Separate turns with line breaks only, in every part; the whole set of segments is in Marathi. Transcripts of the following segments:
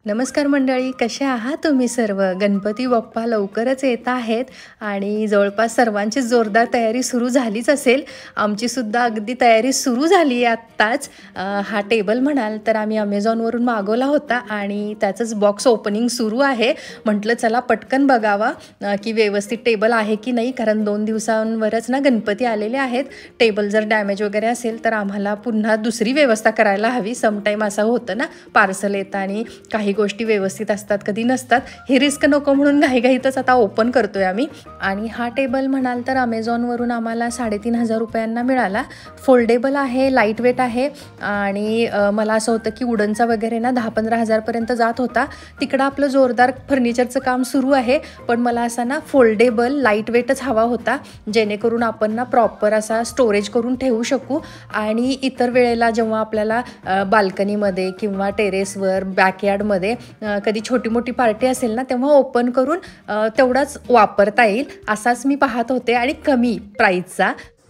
नमस्कार मंडळी, कसे आहात तुम्ही सर्व? गणपती बाप्पा लवकरच येत आहेत आणि जवळपास सर्वांची जोरदार तयारी सुरू झालीच असेल. आमचीसुद्धा अगदी तयारी सुरू झाली आहे आत्ताच. हा टेबल म्हणाल तर आम्ही अमेझॉनवरून मागवला होता आणि त्याचंच बॉक्स ओपनिंग सुरू आहे. म्हटलं चला पटकन बघावा की व्यवस्थित टेबल आहे की नाही, कारण 2 दिवसांवरच ना गणपती आलेले आहेत. टेबल जर डॅमेज वगैरे असेल तर आम्हाला पुन्हा दुसरी व्यवस्था करायला हवी. समटाईम असं होतं ना, पार्सल येतं आणि काही गोष्टी व्यवस्थित असतात, कधी नसतात. ही रिस्क नको म्हणून घाईघाईतच आता ओपन करतोय आम्ही. आणि हा टेबल म्हणाल तर अमेझॉनवरून आम्हाला 3,500 रुपयांना मिळाला. फोल्डेबल आहे, लाईट वेट आहे आणि मला असं होतं की वुडनचा वगैरे ना 10-15 हजारपर्यंत जात होता. तिकडं आपलं जोरदार फर्निचरचं काम सुरू आहे, पण मला असा ना फोल्डेबल लाईट वेटच हवा होता, जेणेकरून आपण ना प्रॉपर असा स्टोरेज करून ठेवू शकू. आणि इतर वेळेला जेव्हा आपल्याला बाल्कनीमध्ये किंवा टेरेसवर बॅकयार्डमध्ये कधी छोटी मोठी पार्टी असेल ना, तेव्हा ओपन करून तेवढाच वापरता येईल असाच मी पाहत होते आणि कमी प्राईसचा.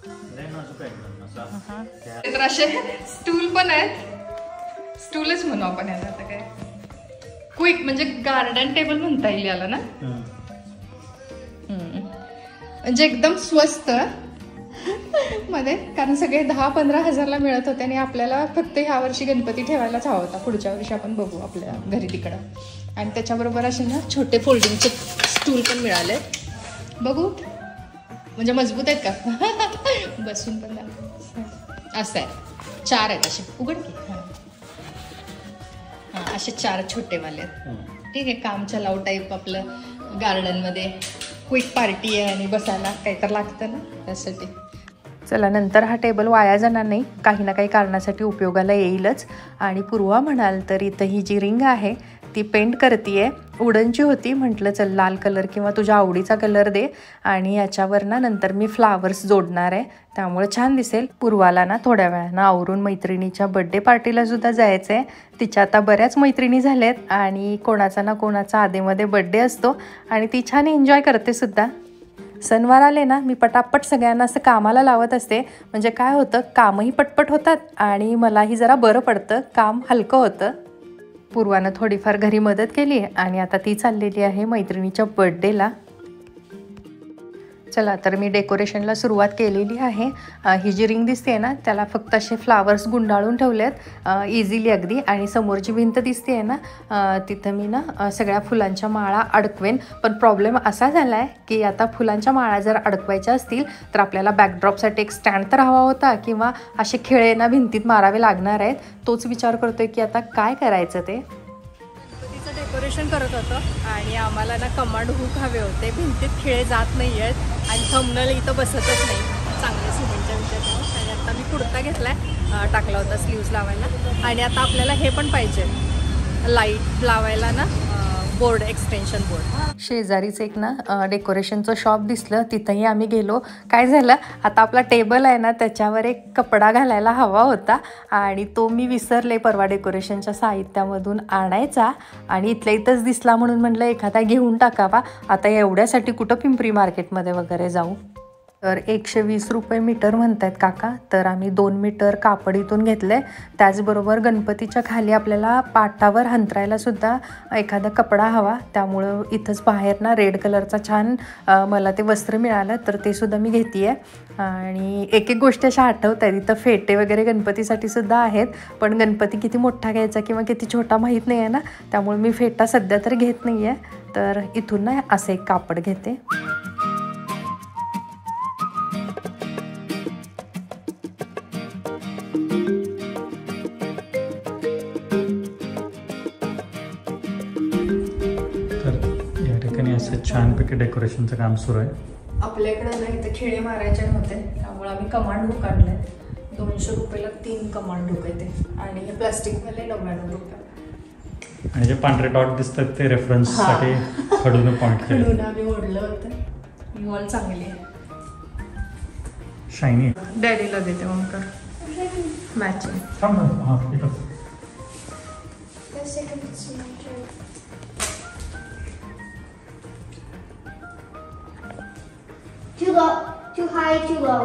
तर असे स्टूल पण आहेत, स्टूलच म्हणू आपण याला. आता काय क्विक म्हणजे गार्डन टेबल म्हणता येईल याला ना. म्हणजे एकदम स्वस्त मध्ये, कारण सगळे 10-15 हजारला मिळत होते आणि आपल्याला फक्त ह्या वर्षी गणपती ठेवायलाच हवा होता. पुढच्या वर्षी आपण बघू आपल्या घरी तिकडं. आणि त्याच्याबरोबर असे ना छोटे फोल्डिंगचे स्टूल पण मिळाले. बघू म्हणजे मजबूत आहेत का? बसून पण असं आहे. 4 आहेत असे. उघड की. हां, असे 4 छोटेवाले आहेत. ठीक आहे, काम चलाव टाईप आपलं गार्डनमध्ये. क्विक पार्टी आहे आणि बसायला काहीतरी लागतं ना त्यासाठी. चला, नंतर हा टेबल वाया जाणार नाही, काही ना काही कारणासाठी उपयोगाला येईलच. आणि पूर्वा म्हणाल तर इथं ही जी रिंग आहे ती पेंट करतीये. वुडनची होती, म्हटलं चल लाल कलर किंवा तुझ्या आवडीचा कलर दे. आणि याच्यावर ना नंतर मी फ्लावर्स जोडणार आहे, त्यामुळे छान दिसेल. पूर्वाला ना थोड्या वेळानं आवरून मैत्रिणीच्या बड्डे पार्टीला सुद्धा जायचं आहे. तिच्या आता बऱ्याच मैत्रिणी झाल्यात आणि कोणाचा ना कोणाचा आधेमध्ये बड्डे असतो आणि ती छान एन्जॉय करते सुद्धा. सणवार आले ना, मी पटापट सगळ्यांना असं कामाला लावत असते. म्हणजे काय होतं, कामही पटपट होतात आणि मलाही जरा बरं पडतं, काम हलकं होतं. पूर्वानं थोडीफार घरी मदत केली आणि आता ती चाललेली आहे मैत्रिणीच्या बर्थडेला. चला, तर मी डेकोरेशनला सुरुवात केलेली आहे. ही जी रिंग दिसते ना, त्याला फक्त असे फ्लावर्स गुंडाळून ठेवलेत इझिली अगदी. आणि समोरची भिंत दिसते ना, तिथं मी ना सगळ्या फुलांच्या माळा अडकवेन. पण प्रॉब्लेम असा झाला आहे की आता फुलांच्या माळा जर अडकवायच्या असतील तर आपल्याला बॅकड्रॉपसाठी एक स्टँड तर हवा होता किंवा असे खिळे ना भिंतीत मारावे लागणार आहेत. तोच विचार करतोय की आता काय करायचं ते. डेकोरेशन करत होतं आणि आम्हाला ना कमांड हुक हवे होते. भिंतीत खिळे जात नाही आहेत आणि थंबनेल इथं बसतच नाही चांगले सिमेंटच्या विषयात. आणि आता मी कुर्ता घेतलाय, टाकला होता स्लीव्ज लावायला. आणि आता आपल्याला हे पण पाहिजे, लाईट लावायला ना बोर्ड, एक्सटेन्शन बोर्ड. शेजारीच एक ना डेकोरेशनचं शॉप दिसलं, तिथंही आम्ही गेलो. काय झालं, आता आपला टेबल आहे ना त्याच्यावर एक कपडा घालायला हवा होता आणि तो मी विसरले परवा डेकोरेशनच्या साहित्यामधून आणायचा. आणि इथल्या इथंच दिसला म्हणून म्हटलं एखादा घेऊन टाकावा. आता एवढ्यासाठी कुठं पिंपरी मार्केटमध्ये वगैरे जाऊ. तर 120 रुपये मीटर म्हणत आहेत काका. तर आम्ही 2 मीटर कापड इथून घेतलं आहे. त्याचबरोबर गणपतीच्या खाली आपल्याला पाटावर हंतरायला सुद्धा एखादा कपडा हवा, त्यामुळं इथंच बाहेर ना रेड कलरचा छान मला ते वस्त्र मिळालं, तर ते सुद्धा मी घेते आहे. आणि एक एक गोष्टी अशा आठवत आहेत. इथं फेटे वगैरे गणपतीसाठी सुद्धा आहेत, पण गणपती किती मोठा घ्यायचा किंवा किती छोटा माहीत नाही आहे ना, त्यामुळे मी फेटा सध्या तर घेत नाही आहे. तर इथून ना असं एक कापड घेते.
असं छानपैकी डेकोरेशनचं काम सुरू आहे.
आपल्याकडं ना इथं खिळे मारायचे नव्हते, त्यामुळे आम्ही कमांड हुक आणले. 200 रुपयाला 3 कमांड हुक येते आणि हे प्लास्टिकवाले 99 रुपये.
आणि जे पांढरे डॉट दिसतात ते रेफरन्ससाठी खडून पॉईंट
खडून आम्ही ओढलं होतं. ही वॉल चांगली आहे,
शायनी.
डॅडीला देते मग matching.
Too low, too high, too low.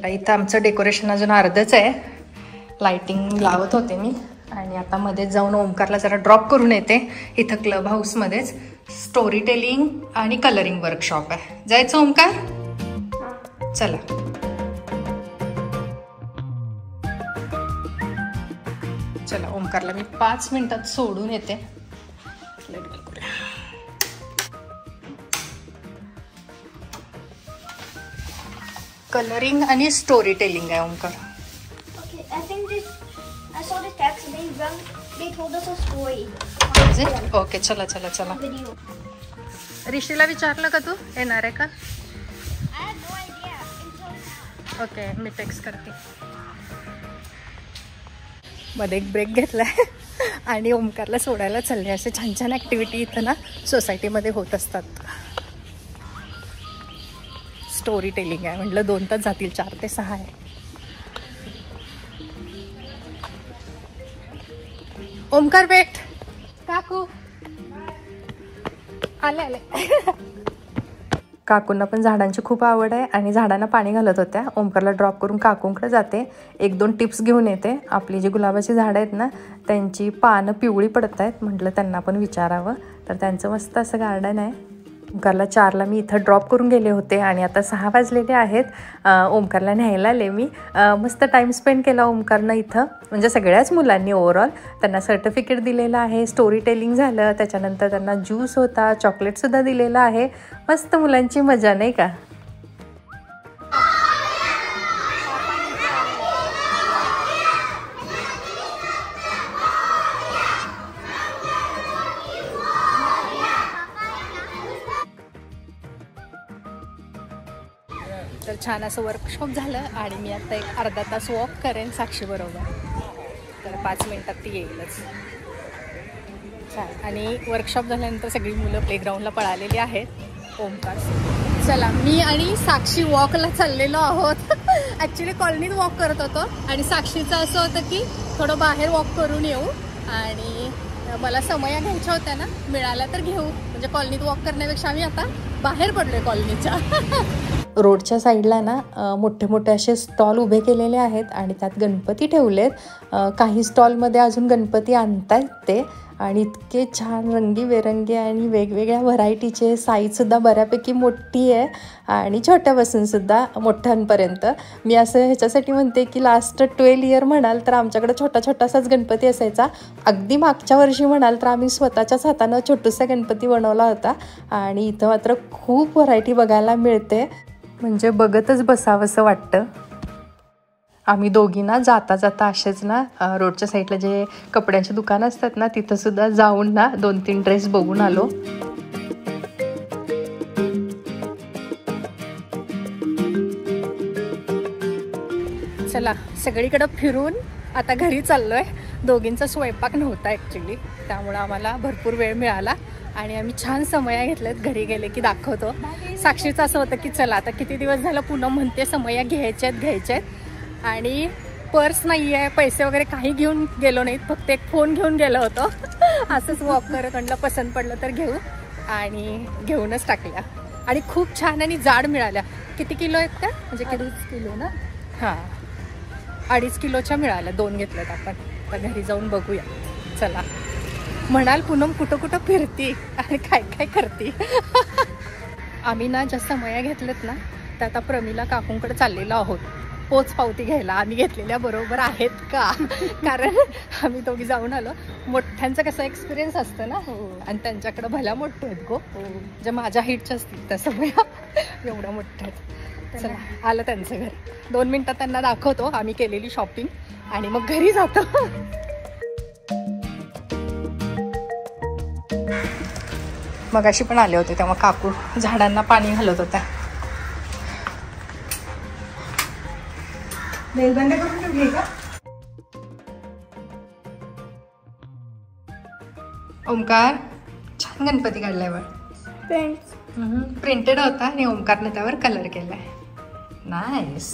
चला, इथं आमचं डेकोरेशन अजून अर्धच आहे. लाइटिंग लावत होते मी आणि आता मध्ये जाऊन ओमकारला जरा ड्रॉप करून येते. इथं क्लब हाऊसमध्येच स्टोरी टेलिंग आणि कलरिंग वर्कशॉप आहे. जायचं ओमकार? चला. चला, ओमकारला मी 5 मिनिटात सोडून येते. कलरिंग आणि स्टोरी टेलिंग आहे Omkar.
Okay, I saw this text and they told us a story.
Okay, चला चला चला.
Video.
ऋषीला विचारलं का तू येणार आहे का?
I had no idea until now.
Okay, मी टेक्स्ट करते. मध्ये एक ब्रेक घेतलाय आणि ओमकारला सोडायला चालले. असे छान छान ॲक्टिव्हिटी इथं ना सोसायटीमध्ये होत असतात. स्टोरी टेलिंग आहे म्हटलं 2 तास जातील, 4 ते 6 आहे. ओमकार वेट. काकू आले आले. काकूंना पण झाडांची खूप आवड आहे आणि झाडांना पाणी घालत होत्या. ओमकारला ड्रॉप करून काकूंकडे जाते. 1-2 टिप्स घेऊन येते. आपली जी गुलाबाची झाडं आहेत ना त्यांची पानं पिवळी पडत आहेत, म्हटलं त्यांना पण विचारावं. तर त्यांचं मस्त असं गार्डन आहे. ओमकारला 4ला मी इथं ड्रॉप करून गेले होते आणि आता 6 वाजलेले आहेत. ओमकारला न्यायला आले मी. मस्त टाईम स्पेंड केला ओमकारनं इथं, म्हणजे सगळ्याच मुलांनी ओव्हरऑल. त्यांना सर्टिफिकेट दिलेलं आहे, स्टोरी टेलिंग झालं, त्याच्यानंतर त्यांना ज्यूस होता, चॉकलेटसुद्धा दिलेलं आहे. मस्त मुलांची मजा नाही का? तर छान असं वर्कशॉप झालं आणि मी आता एक अर्धा तास वॉक करेन साक्षीबरोबर. तर 5 मिनिटात ती येईलच. छान. आणि वर्कशॉप झाल्यानंतर सगळी मुलं प्लेग्राऊंडला पळालेली आहेत. ओमकार, चला मी आणि साक्षी वॉकला चाललेलो आहोत. ॲक्च्युली कॉलनीत वॉक करत होतो आणि साक्षीचं असं होतं की थोडं बाहेर वॉक करून येऊ आणि मला समया घ्यायच्या होत्या ना, मिळाल्या तर घेऊ. म्हणजे कॉलनीत वॉक करण्यापेक्षा आम्ही आता बाहेर पडलोय कॉलनीच्या. रोडच्या साईडला ना मोठे मोठे असे स्टॉल उभे केलेले आहेत आणि त्यात गणपती ठेवलेत. काही स्टॉलमध्ये अजून गणपती आणतायत ते आणि इतके छान रंगीबेरंगी आणि वेगवेगळ्या व्हरायटीचे. साईजसुद्धा बऱ्यापैकी मोठी आहे आणि छोट्यापासूनसुद्धा मोठ्यांपर्यंत. मी असं ह्याच्यासाठी म्हणते की लास्ट 12 इयर म्हणाल तर आमच्याकडे छोटा छोटासाच गणपती असायचा. अगदी मागच्या वर्षी म्हणाल तर आम्ही स्वतःच्याच हातानं छोटूसा गणपती बनवला होता आणि इथं मात्र खूप व्हरायटी बघायला मिळते, म्हणजे बघतच बसावंसं वाटतं. आम्ही दोघींना जाता जाता असेच ना रोडच्या साईडला जे कपड्यांचे दुकानं असतात ना तिथंसुद्धा जाऊन ना 2-3 ड्रेस बघून आलो. चला, सगळीकडं फिरून आता घरी चाललोय. दोघींचा स्वयंपाक नव्हता ॲक्च्युली, त्यामुळं आम्हाला भरपूर वेळ मिळाला आणि आम्ही छान समया घेतल्यात. घरी गेले की दाखवतो. साक्षीचं असं होतं की चला आता किती दिवस झालं पुन्हा म्हणते समया घ्यायच्यात आणि पर्स नाही आहे, पैसे वगैरे काही घेऊन गेलो नाहीत, फक्त एक फोन घेऊन गेलो होतो. असंच वॉक करत म्हटलं पसंत पडलं तर घेऊ आणि घेऊनच टाकल्या. आणि खूप छान आणि जाड मिळाल्या. किती किलो आहेत त्या? म्हणजे 2.5 किलो ना? हां, 2.5 किलोच्या मिळाल्या. 2 घेतल्यात आपण. तर घरी जाऊन बघूया. चला. म्हणाल पूनम कुठं कुठं फिरती आणि काय काय करते. आम्ही ना ज्या समया घेतल्यात ना त्या आता प्रमिला काकूंकडे चाललेलो आहोत पोच पावती घ्यायला. आम्ही घेतलेल्या बरोबर आहेत का, कारण आम्ही दोघी जाऊन आलो. मोठ्यांचा कसा एक्सपिरियन्स असतं ना आणि त्यांच्याकडे भल्या मोठ्या आहेत गो, ज्या माझ्या हिटच्या असतील त्या समया एवढ्या मोठ्या आहेत. चला, आलं त्यांचं घर. 2 मिनिटात त्यांना दाखवतो आम्ही केलेली शॉपिंग आणि मग घरी जातो. मगाशी पण आले होते तेव्हा काकू झाडांना पाणी घालत होत्या. मेलबंद करून ठेवली का? ओमकार, छान गणपती काढलाय बघ. प्रिंटेड होता आणि ओमकारने त्यावर कलर केलाय. नाईस.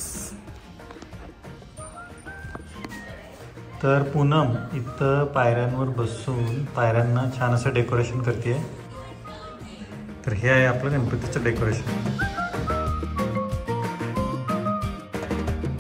तर पूनम इथं पायऱ्यांवर बसून पायऱ्यांना छान असं डेकोरेशन करते. तर हे आहे आपलं गणपतीचं डेकोरेशन.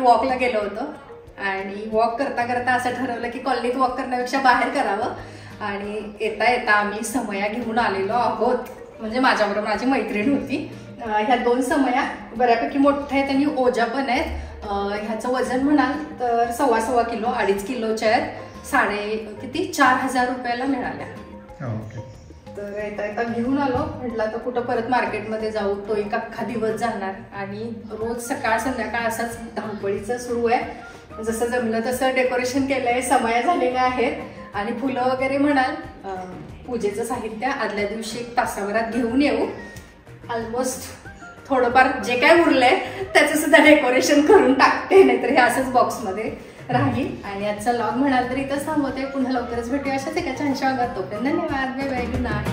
वॉकला गेलो होतो आणि वॉक करता करता असं ठरवलं की कॉलनीत वॉक करण्यापेक्षा बाहेर करावं. आणि येता येता आम्ही समया घेऊन आलेलो आहोत. म्हणजे माझ्याबरोबर माझी मैत्रीण होती. ह्या 2 समया बऱ्यापैकी मोठ्या आहेत आणि ओझ्या पण आहेत. ह्याचं वजन म्हणाल तर 1.25 किलो 2.5 किलोच्या आहेत. किती 4,000 रुपयाला मिळाल्या. तर येता येता घेऊन आलो. म्हटलं तर कुठं परत मार्केटमध्ये जाऊ, तो एक अख्खा दिवस जाणार आणि रोज सकाळ संध्याकाळ असाच धावपळीचं सुरू आहे. जसं जमलं तसं डेकोरेशन केलंय, समया झालेल्या आहेत आणि फुलं वगैरे म्हणाल पूजेचं साहित्य आदल्या दिवशी 1 तासाभरात घेऊन येऊ. ऑलमोस्ट थोडंफार जे काय उरलंय त्याचं सुद्धा डेकोरेशन करून टाकते, नाहीतर हे असंच बॉक्समध्ये राहील. आणि आजचा लॉग म्हणाल तर इथंच थांबवते. पुन्हा लवकरच भेटूया अशाच एका छानशा भागात. तोपर्यंत धन्यवाद. Bye bye. Good night.